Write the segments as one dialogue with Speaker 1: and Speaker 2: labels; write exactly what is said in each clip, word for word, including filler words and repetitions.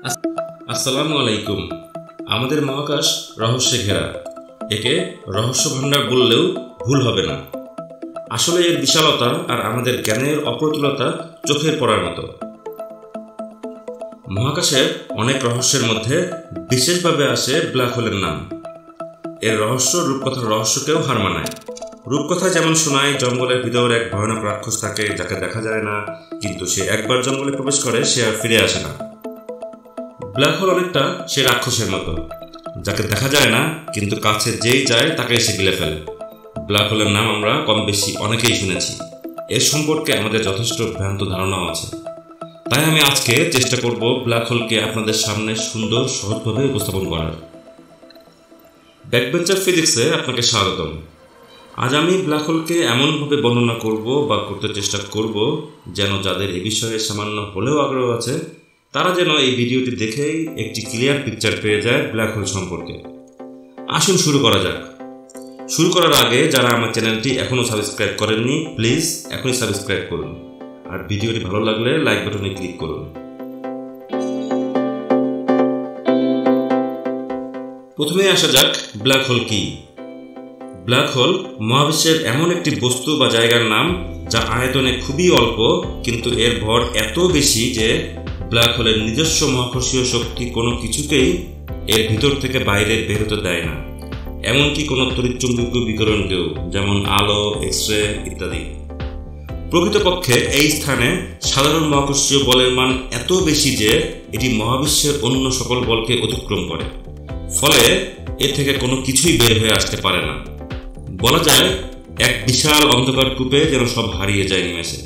Speaker 1: আসসালামু আলাইকুম। আমাদের মহাকাশ রহস্যে ঘেরা, একে রহস্য ভাণ্ডার বললেও ভুল হবে না। আসলে এর বিশালতা আর আমাদের জ্ঞানের অপ্রতুলতা চোখের পড়ার মতো। মহাকাশের অনেক রহস্যের মধ্যে বিশেষভাবে আসে ব্ল্যাক হোলের নাম। এর রহস্য রূপকথার রহস্যকেও হার মানায়। রূপকথা যেমন শোনায় জঙ্গলের ভিতর এক ভয়ানক রাক্ষস থাকে যাকে দেখা যায় না, কিন্তু সে একবার জঙ্গলে প্রবেশ করে সে আর ফিরে আসে না। ব্ল্যাক হোল অনেকটা সে রাক্ষসের মতো, যাকে দেখা যায় না কিন্তু কাছে যেই যায় তাকে এসে গিলে ফেলে। ব্ল্যাক হোলের নাম আমরা কম বেশি অনেকেই শুনেছি। এর সম্পর্কে আমাদের যথেষ্ট ভ্রান্ত ধারণাও আছে। তাই আমি আজকে চেষ্টা করব ব্ল্যাক হোলকে আপনাদের সামনে সুন্দর সহজভাবে উপস্থাপন করার। ব্যাকবেঞ্চার ফিজিক্সে আপনাকে স্বাগতম। আজ আমি ব্ল্যাক হোলকে এমনভাবে বর্ণনা করব বা করতে চেষ্টা করব যেন যাদের এ বিষয়ে সামান্য হলেও আগ্রহ আছে তারা যেন এই ভিডিওটি দেখেই একটি ক্লিয়ার পিকচার পেয়ে যায় ব্ল্যাক হোল সম্পর্কে। আসুন শুরু করা যাক। শুরু করার আগে যারা আমার চ্যানেলটি এখনও সাবস্ক্রাইব করেননি প্লিজ এখনই সাবস্ক্রাইব করুন, আর ভিডিওটি ভালো লাগলে লাইক বাটনে ক্লিক করুন। প্রথমে আসা যাক ব্ল্যাক হোল কি। ব্ল্যাক হোল মহাবিশ্বের এমন একটি বস্তু বা জায়গার নাম যা আয়তনে খুবই অল্প, কিন্তু এর ভর এত বেশি যে ব্ল্যাক হোলের নিজস্ব মহাকর্ষীয় শক্তি কোনো কিছুকেই এর ভিতর থেকে বাইরে বের হতে দেয় না, এমনকি কোনো তড়িৎচুম্বকীয় বিকিরণকেও, যেমন আলো, এক্স রে ইত্যাদি। প্রকৃতপক্ষে এই স্থানে সাধারণ মহাকর্ষীয় বলের মান এত বেশি যে এটি মহাবিশ্বের অন্য সকল বলকে অতিক্রম করে, ফলে এর থেকে কোনো কিছুই বের হয়ে আসতে পারে না। বলা যায় এক বিশাল অন্ধকার কূপে যেন সব হারিয়ে যায় নিমেষে।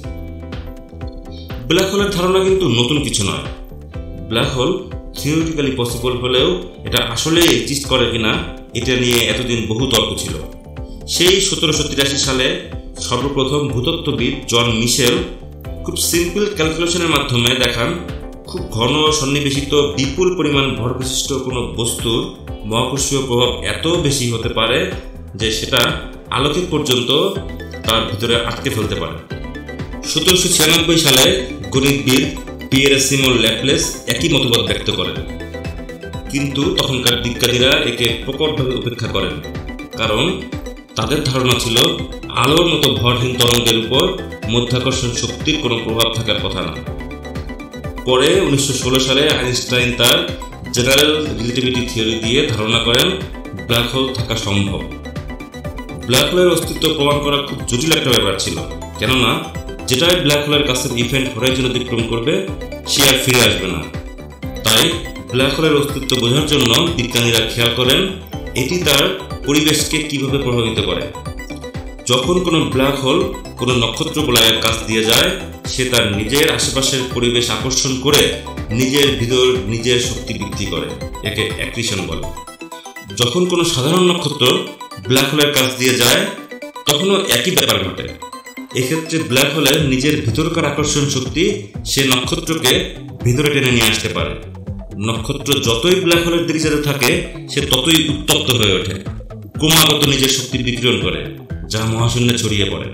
Speaker 1: ব্ল্যাক হোলের ধারণা কিন্তু নতুন কিছু নয়। ব্ল্যাক হোল থিওরিটিক্যালি পসিবল হলেও এটা আসলে এক্সিস্ট করে কিনা এটা নিয়ে এতদিন বহু তর্ক ছিল। সেই সতেরোশো তিরাশি সালে সর্বপ্রথম ভূতত্ত্ববিদ জন মিশেল খুব সিম্পল ক্যালকুলেশনের মাধ্যমে দেখান খুব ঘন সন্নিবেশিত বিপুল পরিমাণ ভর বিশিষ্ট কোনো বস্তুর মহাকর্ষীয় প্রভাব এত বেশি হতে পারে যে সেটা আলোকের পর্যন্ত তার ভিতরে আটকে ফেলতে পারে। সতেরোশো ছিয়ানব্বই সালে গণিতবিদ পিয়েরে সিমন ল্যাপ্লেস একই মতবাদ ব্যক্ত করেন, কিন্তু তখনকার বিজ্ঞানীরা একে প্রকটভাবে উপেক্ষা করেন, কারণ তাদের ধারণা ছিল আলোর মতো ভরহীন তরঙ্গের উপর মাধ্যাকর্ষণ শক্তির কোনো প্রভাব থাকার কথা না। পরে উনিশশো ষোলো সালে আইনস্টাইন তার জেনারেল রিলেটিভিটি থিওরি দিয়ে ধারণা করেন ব্ল্যাক হোল থাকা সম্ভব। ব্ল্যাক হোলের অস্তিত্ব প্রমাণ করা খুব জটিল একটা ব্যাপার ছিল, কেননা যেটাই ব্ল্যাক হোলের কাছের ইভেন্ট হরাইজন অতিক্রম করবে সে আর ফিরে আসবে না। তাই ব্ল্যাক হোলের অস্তিত্ব বোঝার জন্য বিজ্ঞানীরা খেয়াল করেন এটি তার পরিবেশকে কিভাবে প্রভাবিত করে। যখন কোনো ব্ল্যাক হোল কোনো নক্ষত্র বলয়ের কাছ দিয়ে যায় সে তার নিজের আশেপাশের পরিবেশ আকর্ষণ করে নিজের ভিতর নিজের শক্তি বৃদ্ধি করে, একে অ্যাক্রিশন বলে। যখন কোনো সাধারণ নক্ষত্র ব্ল্যাক হোলের কাছ দিয়ে যায় তখনও একই ব্যাপার ঘটে। এক্ষেত্রে ব্ল্যাক হোলের নিজের ভিতরকার আকর্ষণ শক্তি সে নক্ষত্রকে ভিতরে টেনে নিয়ে আসতে পারে। নক্ষত্র যতই ব্ল্যাক হোলের দিকে যেতে থাকে সে ততই উত্তপ্ত হয়ে ওঠে, ক্রমাগত নিজের শক্তি বিকিরণ করে, যা মহাশূন্যে ছড়িয়ে পড়ে।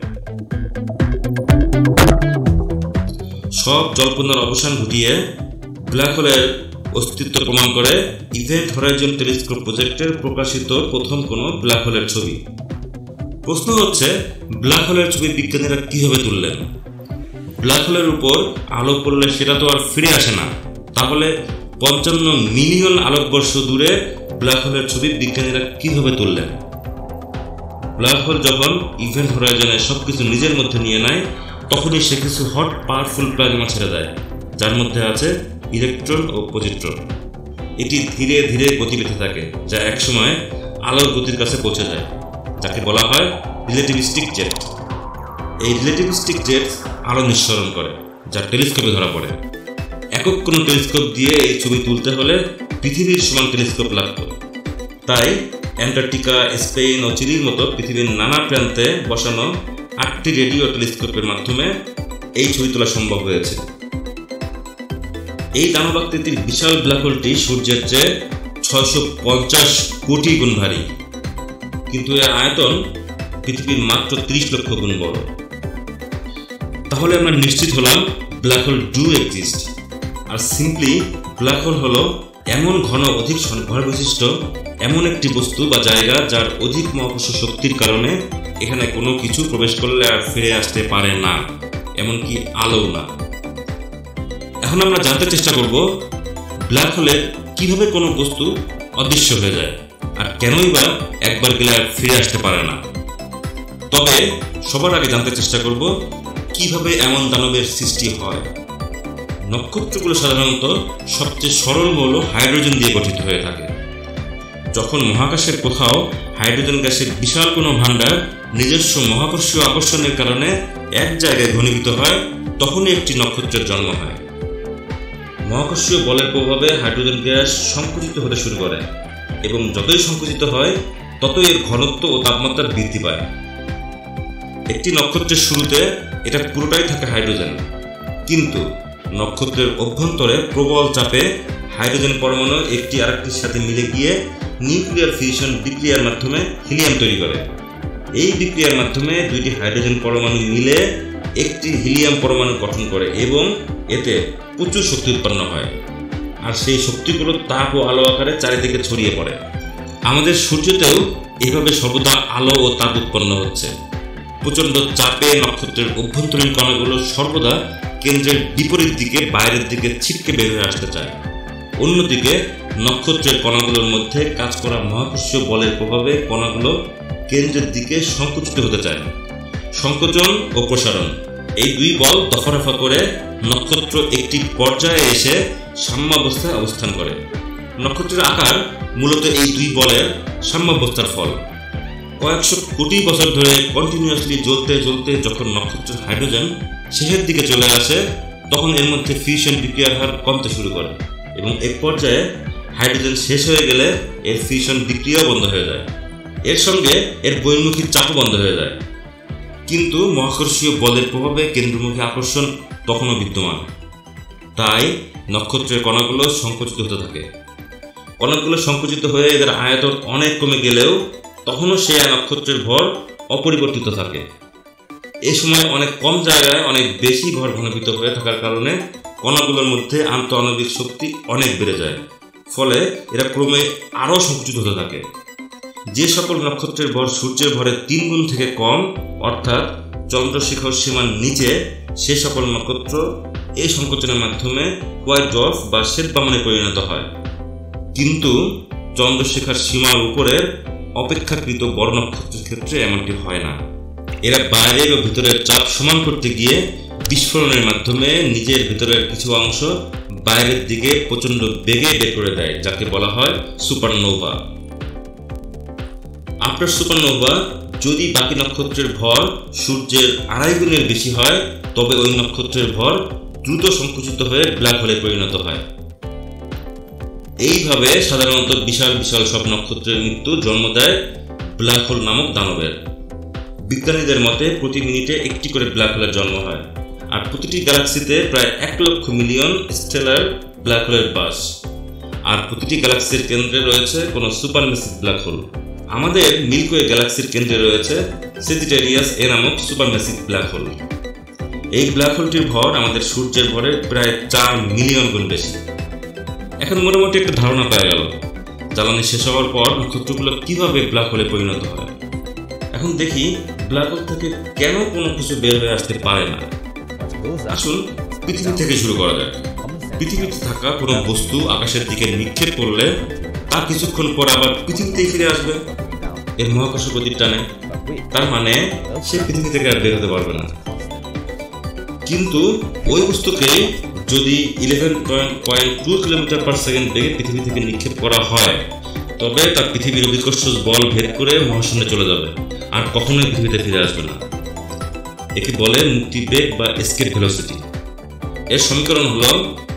Speaker 1: সব জল্পনার অবসান ঘটিয়ে ব্ল্যাক হোলের অস্তিত্ব প্রমাণ করে ইভেন্ট হরাইজন টেলিস্কোপ প্রজেক্টের প্রকাশিত প্রথম কোনো ব্ল্যাক হোলের ছবি। প্রশ্ন হচ্ছে ব্ল্যাক হোলের ছবি বিজ্ঞানীরা কিভাবে তুললেন? ব্ল্যাক হোলের উপর আলো পড়লে সেটা তো আর ফিরে আসে না, তাহলে পঞ্চান্ন মিলিয়ন আলোকবর্ষ দূরে ব্ল্যাক হোলের ছবি বিজ্ঞানীরা কিভাবে তুললেন? ব্ল্যাক হোল যখন ইভেন্ট হরাইজনে সবকিছু নিজের মধ্যে নিয়ে নেয় তখনই সে কিছু হট পাওয়ারফুল প্লাজমা ছেড়ে দেয়, যার মধ্যে আছে ইলেকট্রন ও পজিট্রন। এটি ধীরে ধীরে গতি পেতে থাকে, যা একসময় আলোর গতির কাছে পৌঁছে যায়, যাকে বলা হয় রিলেটিভিস্টিক জেট। এই রিলেটিভিস্টিক জেট আলো নিঃসরণ করে, যা টেলিস্কোপে ধরা পড়ে। একক কোনো টেলিস্কোপ দিয়ে এই ছবি তুলতে হলে পৃথিবীর সমান টেলিস্কোপ লাগত। তাই অ্যান্টার্কটিকা, স্পেন ও চিলির মতো পৃথিবীর নানা প্রান্তে বসানো আটটি রেডিও টেলিস্কোপের মাধ্যমে এই ছবি তোলা সম্ভব হয়েছে। এই দানবাকৃতির বিশাল ব্ল্যাক হোলটি সূর্যের চেয়ে ছয়শো পঞ্চাশ কোটি গুণ ভারী, কিন্তু এর আয়তন পৃথিবীর মাত্র ত্রিশ লক্ষ গুণ বড়। তাহলে আমরা নিশ্চিত হলাম ব্ল্যাক হোল ডু এক্সিস্ট, আর সিম্পলি ব্ল্যাক হোল হলো এমন ঘন অধিক ভর বিশিষ্ট এমন একটি বস্তু বা জায়গা যার অধিক মহাকর্ষ শক্তির কারণে এখানে কোনো কিছু প্রবেশ করলে আর ফিরে আসতে পারে না, এমনকি আলো না। এখন আমরা জানতে চেষ্টা করব ব্ল্যাক হোলে কিভাবে কোনো বস্তু অদৃশ্য হয়ে যায় আর কেনই বা একবার গেলে আর ফিরে আসতে পারে না। তবে সবার আগে জানতে চেষ্টা করব কিভাবে এমন দানবের সৃষ্টি হয়। নক্ষত্রগুলো সাধারণত সবচেয়ে সরল মৌল হাইড্রোজেন দিয়ে গঠিত হয়ে থাকে। যখন মহাকাশের কোথাও হাইড্রোজেন গ্যাসের বিশাল কোনো ভাণ্ডার নিজস্ব মহাকর্ষীয় আকর্ষণের কারণে এক জায়গায় ঘনীভূত হয়, তখনই একটি নক্ষত্রের জন্ম হয়। মহাকর্ষীয় বলের প্রভাবে হাইড্রোজেন গ্যাস সংকুচিত হতে শুরু করে এবং যতই সংকুচিত হয় ততই এর ঘনত্ব ও তাপমাত্রা বৃদ্ধি পায়। একটি নক্ষত্রের শুরুতে এটা পুরোটাই থাকে হাইড্রোজেন, কিন্তু নক্ষত্রের অভ্যন্তরে প্রবল চাপে হাইড্রোজেন পরমাণু একটি আরেকটির সাথে মিলে গিয়ে নিউক্লিয়ার ফিউশন বিক্রিয়ার মাধ্যমে হিলিয়াম তৈরি করে। এই বিক্রিয়ার মাধ্যমে দুইটি হাইড্রোজেন পরমাণু মিলে একটি হিলিয়াম পরমাণু গঠন করে এবং এতে প্রচুর শক্তি উৎপন্ন হয়, আর সেই শক্তিগুলো তাপ ও আলো আকারে চারিদিকে ছড়িয়ে পড়ে। আমাদের সূর্যতেও এইভাবে সর্বদা আলো ও তাপ উৎপন্ন হচ্ছে। প্রচণ্ড চাপে নক্ষত্রের অভ্যন্তরীণ কণাগুলো সর্বদা কেন্দ্রের বিপরীত দিকে বাইরের দিকে ছিটকে বের হয়ে আসতে চায়। অন্যদিকে নক্ষত্রের কণাগুলোর মধ্যে কাজ করা মহাকর্ষীয় বলের প্রভাবে কণাগুলো কেন্দ্রের দিকে সংকুচিত হতে চায়। সংকোচন ও প্রসারণ এই দুই বল দফারফা করে নক্ষত্র একটি পর্যায়ে এসে সাম্যাবস্থায় অবস্থান করে। নক্ষত্রের আকার মূলত এই দুই বলের সাম্যাবস্থার ফল। কয়েকশো কোটি বছর ধরে কন্টিনিউয়াসলি জ্বলতে জ্বলতে যখন নক্ষত্রের হাইড্রোজেন শেষের দিকে চলে আসে, তখন এর মধ্যে ফিউশন বিক্রিয়ার হার কমতে শুরু করে এবং এক পর্যায়ে হাইড্রোজেন শেষ হয়ে গেলে এর ফিউশন বিক্রিয়াও বন্ধ হয়ে যায়। এর সঙ্গে এর বহির্মুখী চাপও বন্ধ হয়ে যায়। কিন্তু মহাকর্ষীয় বলের প্রভাবে কেন্দ্রমুখী আকর্ষণ তখনও বিদ্যমান, তাই নক্ষত্রের কণাগুলো সংকুচিত হতে থাকে। কণাগুলো সংকুচিত হয়ে এদের আয়তন অনেক কমে গেলেও তখনও সে নক্ষত্রের ভর অপরিবর্তিত থাকে। এই সময় অনেক কম জায়গায় অনেক বেশি ভর ঘনীভূত হয়ে থাকার কারণে কণাগুলোর মধ্যে আন্তঃআণবিক শক্তি অনেক বেড়ে যায়, ফলে এরা ক্রমে আরও সংকুচিত হতে থাকে। যে সকল নক্ষত্রের ভর সূর্যের ভরের তিন গুণ থেকে কম, অর্থাৎ চন্দ্রশেখর সীমার নিচে, সে সকল নক্ষত্র এই সংকোচনের মাধ্যমে হোয়াইট ডোয়ার্ফ বা শ্বেতবামনে পরিণত হয়। কিন্তু চন্দ্রশেখর সীমার উপরের অপেক্ষাকৃত বড় নক্ষত্রের ক্ষেত্রে এমনটি হয় না। এরা বাইরের ও ভিতরের চাপ সমান করতে গিয়ে বিস্ফোরণের মাধ্যমে নিজের ভিতরের কিছু অংশ বাইরের দিকে প্রচণ্ড বেগে বের করে দেয়, যাকে বলা হয় সুপারনোভা। আফটার সুপারনোভা যদি বাকি নক্ষত্রের ভর সূর্যের আড়াই গুণের বেশি হয়, তবে ওই নক্ষত্রের ভর দ্রুত সংকুচিত হয়ে ব্ল্যাক হোলে পরিণত হয়। এইভাবে সাধারণত বিশাল বিশাল সব নক্ষত্রের মৃত্যু জন্ম দেয় ব্ল্যাক হোল নামক দানবের। বিজ্ঞানীদের মতে প্রতি মিনিটে একটি করে ব্ল্যাক হোলের জন্ম হয়, আর প্রতিটি গ্যালাক্সিতে প্রায় এক লক্ষ মিলিয়ন স্টেলার ব্ল্যাক হোলের বাস, আর প্রতিটি গ্যালাক্সির কেন্দ্রে রয়েছে কোনো সুপারম্যাসিভ ব্ল্যাক হোল। আমাদের মিল্কি গ্যালাক্সির কেন্দ্রে রয়েছে সেজিটেরিয়াস এ নামক সুপারম্যাসিভ ব্ল্যাক হোল। এই ব্ল্যাক হোলটির ভর আমাদের সূর্যের ভরের প্রায় চার মিলিয়ন গুণ বেশি। এখন মোটামুটি একটা ধারণা পাওয়া গেল জ্বালানি শেষ হওয়ার পর নক্ষত্রগুলো কিভাবে ব্ল্যাক হোলে পরিণত হয়। এখন দেখি ব্ল্যাক হোল থেকে কেন কোনো কিছু বের হয়ে আসতে পারে না। আসুন পৃথিবী থেকে শুরু করা যাক। পৃথিবীতে থাকা কোনো বস্তু আকাশের দিকে নিক্ষেপ করলে তা কিছুক্ষণ পর আবার পৃথিবীতেই ফিরে আসবে এর মহাকর্ষ গতির টানে। তার মানে সে পৃথিবী থেকে আর বের হতে পারবে না। কিন্তু ওই বস্তুকে যদি eleven point two kilometre per second বেগে পৃথিবী থেকে নিক্ষেপ করা হয়, তবে তা পৃথিবীর অভিকর্ষ বল ভেদ করে মহাশূন্যে চলে যাবে আর কখনোই পৃথিবীতে ফিরে আসবে না। একে বলে মুক্তিবেগ বা এসকেপ ভেলোসিটি। এর সমীকরণ হলো,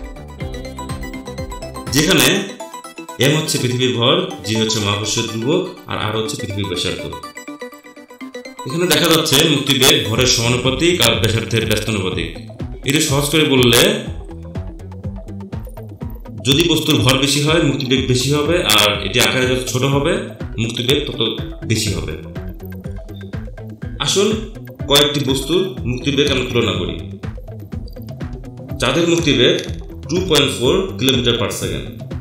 Speaker 1: যেখানে এম হচ্ছে পৃথিবীর ভর, জি হচ্ছে মহাকর্ষীয় ধ্রুবক, আর আর হচ্ছে পৃথিবীর ব্যাসার্ধ। এখানে দেখা যাচ্ছে মুক্তিবেগ ভরের সমানুপাতিক আর ব্যাসার্ধের ব্যস্তানুপাতিক। এটা সহজ করে বললে, যদি বস্তুর ভর বেশি হয় মুক্তিবেগ বেশি হবে, আর এটি আকারে যত ছোট হবে মুক্তিবেগ তত বেশি হবে। আসুন কয়েকটি বস্তুর মুক্তিবেগ আমরা তুলনা করি। চাঁদের মুক্তিবেগ two point four kilometre per second.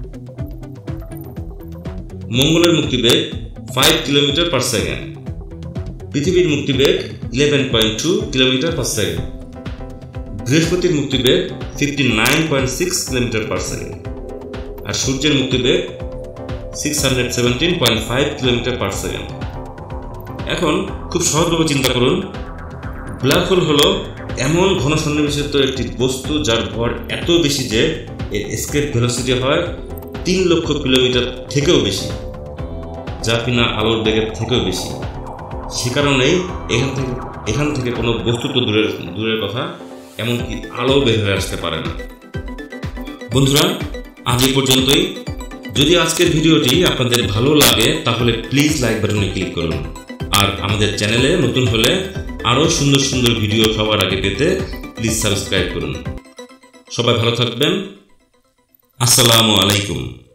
Speaker 1: মঙ্গলের মুক্তিবেগ ফাইভ কিলোমিটার পার সেকেন্ড। পৃথিবীর মুক্তিবেগ eleven point two kilometre per second. বৃহস্পতির মুক্তিবেগ fifty nine point six kilometre per second. আর সূর্যের মুক্তিবেগ six hundred seventeen point five kilometre per second. এখন খুব সহজভাবে চিন্তা করুন, ব্ল্যাক হোল হলো এমন ঘন সন্নিবেশিত একটি বস্তু যার ভর এত বেশি যে এর এসকেপ ভেলোসিটি হয় তিন লক্ষ কিলোমিটার থেকেও বেশি, যা কিনা আলোর বেগের থেকেও বেশি। সে কারণেই এখান থেকে এখান থেকে কোনো বস্তু তো দূরের দূরের কথা, এমনকি আলো বের হয়ে আসতে পারে না। বন্ধুরা, আজ এই পর্যন্তই। যদি আজকের ভিডিওটি আপনাদের ভালো লাগে তাহলে প্লিজ লাইক বাটনে ক্লিক করুন, আর আমাদের চ্যানেলে নতুন হলে আরও সুন্দর সুন্দর ভিডিও সবার আগে পেতে প্লিজ সাবস্ক্রাইব করুন। সবাই ভালো থাকবেন। আসসালামু আলাইকুম।